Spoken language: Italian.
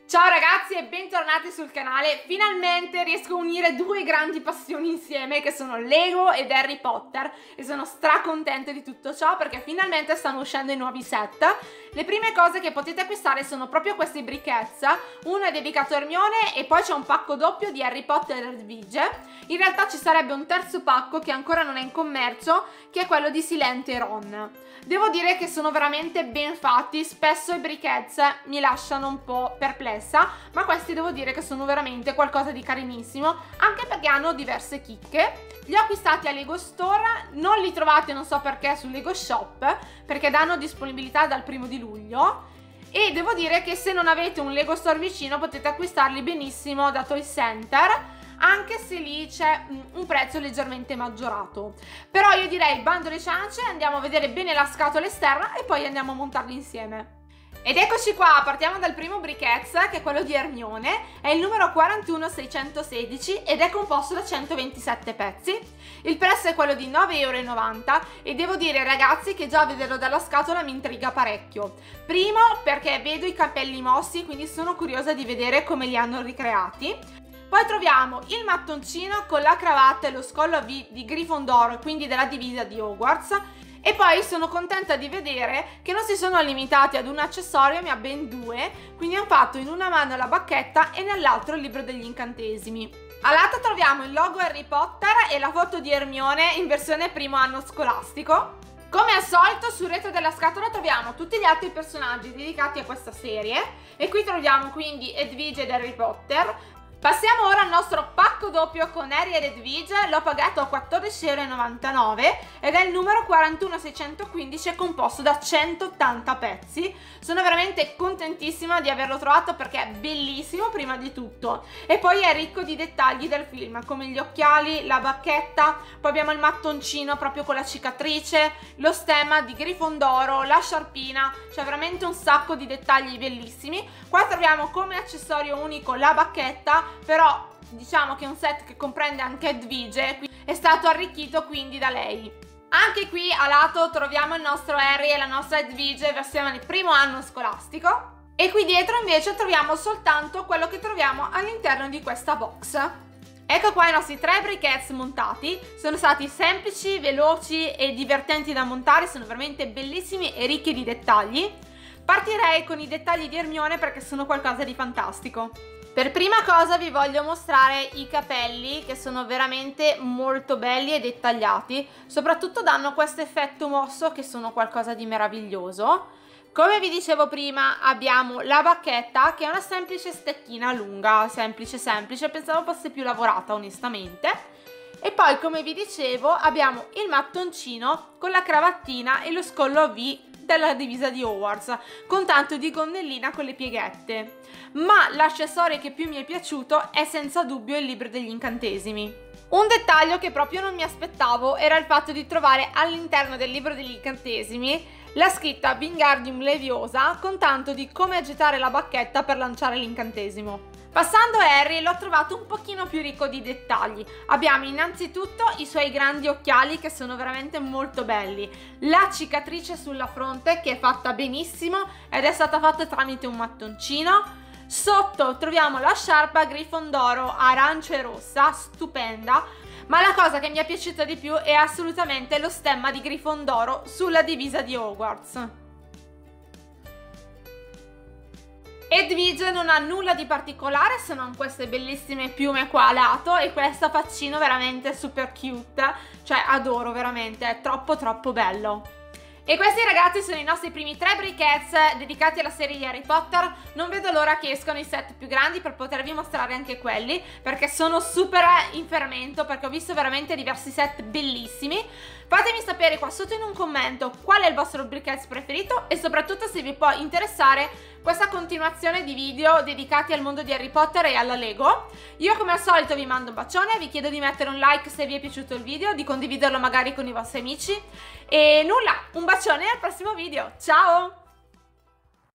Ciao ragazzi e bentornati sul canale. Finalmente riesco a unire due grandi passioni insieme, che sono Lego ed Harry Potter, e sono stracontenta di tutto ciò perché finalmente stanno uscendo i nuovi set. Le prime cose che potete acquistare sono proprio questi briquettes. Uno è dedicato a Hermione e poi c'è un pacco doppio di Harry Potter e Edvige. In realtà ci sarebbe un terzo pacco che ancora non è in commercio, che è quello di Silente e Ron. Devo dire che sono veramente ben fatti. Spesso i briquettes mi lasciano un po' perplessa, ma questi devo dire che sono veramente qualcosa di carinissimo, anche perché hanno diverse chicche. Li ho acquistati a Lego Store, non li trovate non so perché su Lego Shop, perché danno disponibilità dal 1° di luglio. E devo dire che se non avete un Lego Store vicino potete acquistarli benissimo da Toy Center, anche se lì c'è un prezzo leggermente maggiorato. Però io direi bando alle ciance, andiamo a vedere bene la scatola esterna e poi andiamo a montarli insieme. Ed eccoci qua, partiamo dal primo briquet, che è quello di Hermione, è il numero 41616 ed è composto da 127 pezzi. Il prezzo è quello di 9,90 € e devo dire ragazzi che già vederlo dalla scatola mi intriga parecchio. Primo perché vedo i capelli mossi, quindi sono curiosa di vedere come li hanno ricreati. Poi troviamo il mattoncino con la cravatta e lo scollo V di Grifondoro, quindi della divisa di Hogwarts. E poi sono contenta di vedere che non si sono limitati ad un accessorio, ma a ben due, quindi hanno fatto in una mano la bacchetta e nell'altro il libro degli incantesimi. A lato troviamo il logo Harry Potter e la foto di Hermione in versione primo anno scolastico. Come al solito sul retro della scatola troviamo tutti gli altri personaggi dedicati a questa serie e qui troviamo quindi Edvige ed Harry Potter. Passiamo ora al nostro pacco doppio con Harry ed Edvige, l'ho pagato a 14,99 € ed è il numero 41615 composto da 180 pezzi. Sono veramente contentissima di averlo trovato perché è bellissimo prima di tutto e poi è ricco di dettagli del film come gli occhiali, la bacchetta, poi abbiamo il mattoncino proprio con la cicatrice, lo stemma di Grifondoro, la sciarpina, c'è veramente un sacco di dettagli bellissimi. Qua troviamo come accessorio unico la bacchetta, però diciamo che è un set che comprende anche Edvige, è stato arricchito quindi da lei. Anche qui a lato troviamo il nostro Harry e la nostra Edvige versione primo anno scolastico e qui dietro invece troviamo soltanto quello che troviamo all'interno di questa box. Ecco qua i nostri tre briquettes montati, sono stati semplici, veloci e divertenti da montare, sono veramente bellissimi e ricchi di dettagli. Partirei con i dettagli di Hermione perché sono qualcosa di fantastico. Per prima cosa vi voglio mostrare i capelli che sono veramente molto belli e dettagliati, soprattutto danno questo effetto mosso che sono qualcosa di meraviglioso. Come vi dicevo prima abbiamo la bacchetta che è una semplice stecchina lunga, semplice, pensavo fosse più lavorata onestamente. E poi come vi dicevo abbiamo il mattoncino con la cravattina e lo scollo V della divisa di Hogwarts con tanto di gonnellina con le pieghette, ma l'accessorio che più mi è piaciuto è senza dubbio il libro degli incantesimi. Un dettaglio che proprio non mi aspettavo era il fatto di trovare all'interno del libro degli incantesimi la scritta Wingardium Leviosa con tanto di come agitare la bacchetta per lanciare l'incantesimo. Passando a Harry l'ho trovato un pochino più ricco di dettagli. Abbiamo innanzitutto i suoi grandi occhiali che sono veramente molto belli, la cicatrice sulla fronte che è fatta benissimo ed è stata fatta tramite un mattoncino. Sotto troviamo la sciarpa Grifondoro arancia e rossa, stupenda, ma la cosa che mi è piaciuta di più è assolutamente lo stemma di Grifondoro sulla divisa di Hogwarts. Edvige non ha nulla di particolare se non queste bellissime piume qua a lato e questo faccino veramente super cute, cioè adoro veramente, è troppo bello. E questi ragazzi sono i nostri primi tre briquettes dedicati alla serie di Harry Potter. Non vedo l'ora che escano i set più grandi per potervi mostrare anche quelli, perché sono super in fermento, perché ho visto veramente diversi set bellissimi. Fatemi sapere qua sotto in un commento qual è il vostro briquet preferito e soprattutto se vi può interessare questa continuazione di video dedicati al mondo di Harry Potter e alla Lego. Io come al solito vi mando un bacione, vi chiedo di mettere un like se vi è piaciuto il video, di condividerlo magari con i vostri amici e nulla, un bacione al prossimo video, ciao!